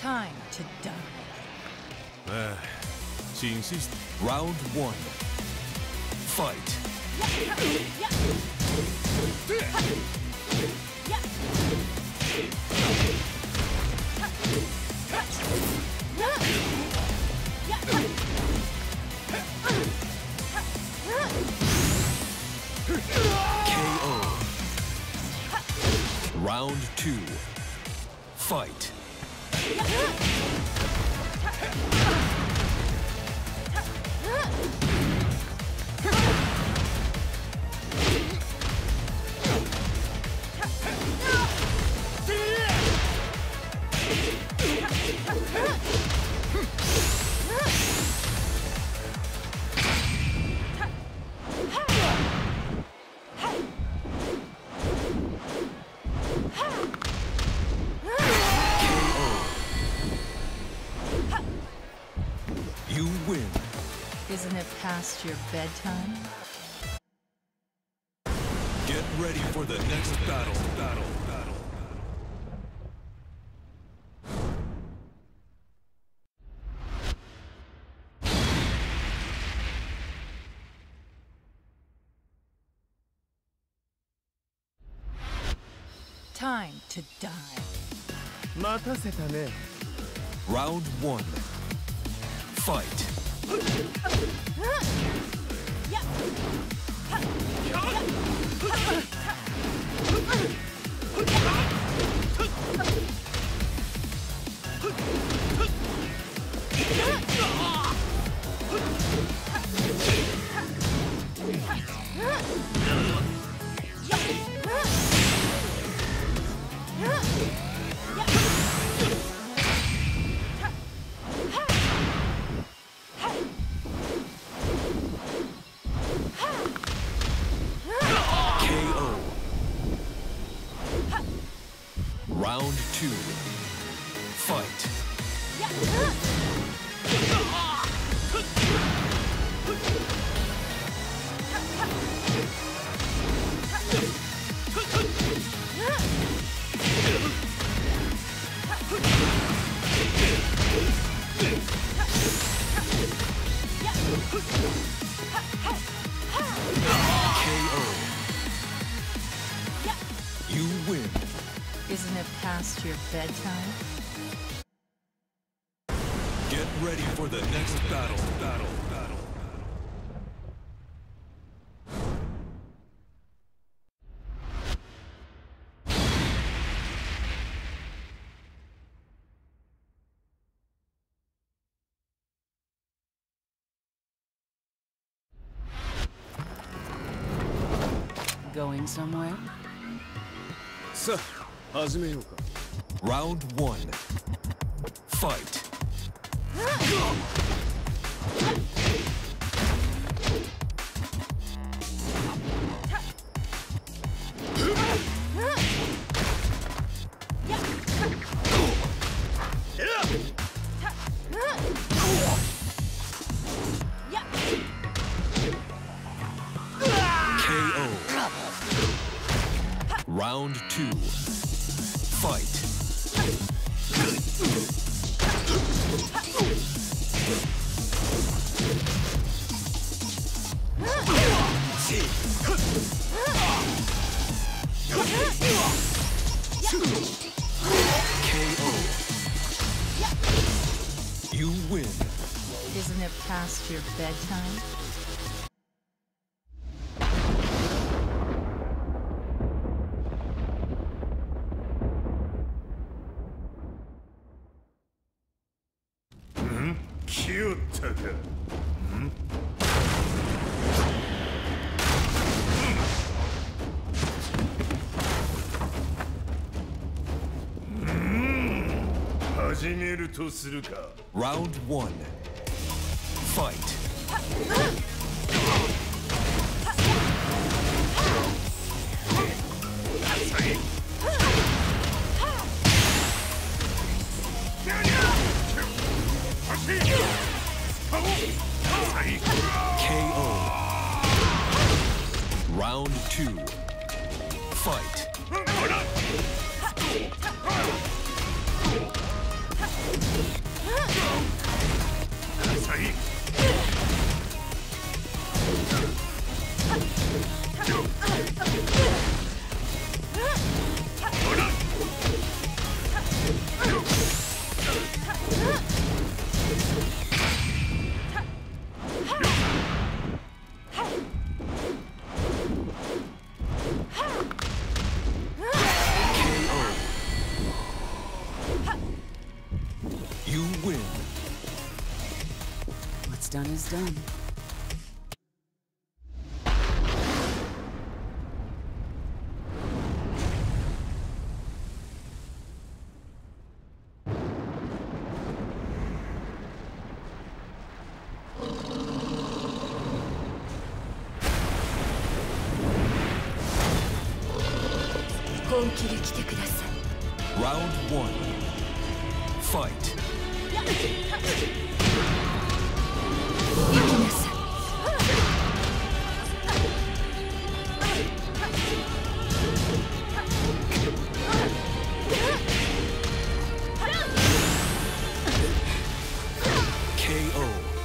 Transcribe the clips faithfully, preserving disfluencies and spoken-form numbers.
Time to die. Uh, she insists. Round one. Fight. K O. Round two. Fight. You win. Isn't it past your bedtime? Get ready for the next battle. Battle. Battle. Time to die. 待たせたね。 Round one. Fight. Round two. Fight. K O. You win. Isn't it past your bedtime? Get ready for the next battle. Battle. Battle. Going somewhere? Sa, 始めようか。 Round one. Fight. K O. Round two. Fight. K O. You win. Isn't it past your bedtime? Tekken. Round one. Fight. K O. Round two. Fight. You win. What's done is done. Round one. Fight. K O.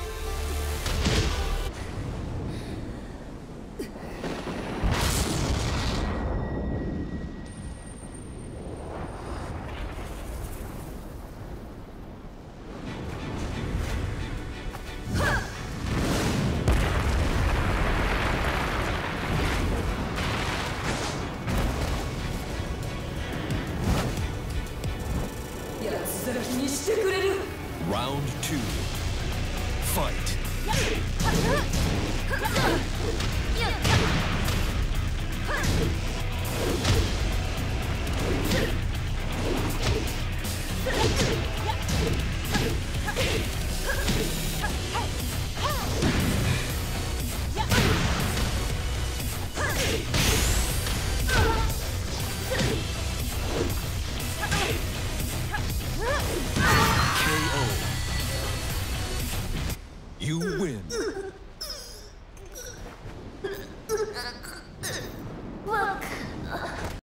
Round two. Fight. K O. You win.